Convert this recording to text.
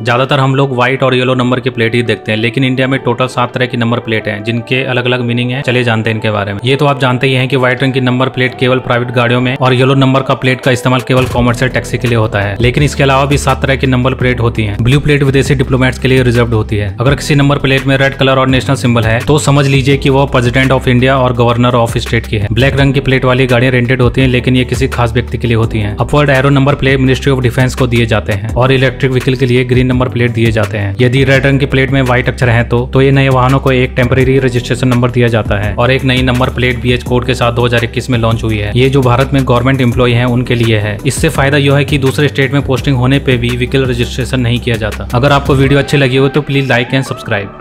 ज्यादातर हम लोग व्हाइट और येलो नंबर की प्लेट ही देखते हैं, लेकिन इंडिया में टोटल 7 तरह की नंबर प्लेट हैं जिनके अलग अलग मीनिंग है। चलिए जानते हैं इनके बारे में। ये तो आप जानते ही हैं कि व्हाइट रंग की नंबर प्लेट केवल प्राइवेट गाड़ियों में और येलो नंबर का प्लेट का इस्तेमाल केवल कॉमर्शियल टैक्सी के लिए होता है। लेकिन इसके अलावा भी 7 तरह की नंबर प्लेट होती है। ब्लू प्लेट विदेशी डिप्लोमेट्स के लिए रिजर्व होती है। अगर किसी नंबर प्लेट में रेड कलर और नेशनल सिंबल है तो समझ लीजिए कि वो प्रेसिडेंट ऑफ इंडिया और गवर्नर ऑफ स्टेट की है। ब्लैक रंग की प्लेट वाली गाड़ियां रेंटेड होती हैं, लेकिन ये किसी खास व्यक्ति के लिए होती हैं। Upward arrow number plate ministry of defence को दिए जाते हैं और इलेक्ट्रिक व्हीकल के लिए ग्रीन नंबर प्लेट दिए जाते हैं। यदि रेड रंग की प्लेट में व्हाइट अक्षर हैं तो ये नए वाहनों को एक टेम्परेरी रजिस्ट्रेशन नंबर दिया जाता है। और एक नई नंबर प्लेट BH कोड के साथ 2021 में लॉन्च हुई है। ये जो भारत में गवर्नमेंट एम्प्लॉय हैं उनके लिए है। इससे फायदा यह है कि दूसरे स्टेट में पोस्टिंग होने पे भी व्हीकल रजिस्ट्रेशन नहीं किया जाता। अगर आपको वीडियो अच्छी लगी हो तो प्लीज लाइक एंड सब्सक्राइब।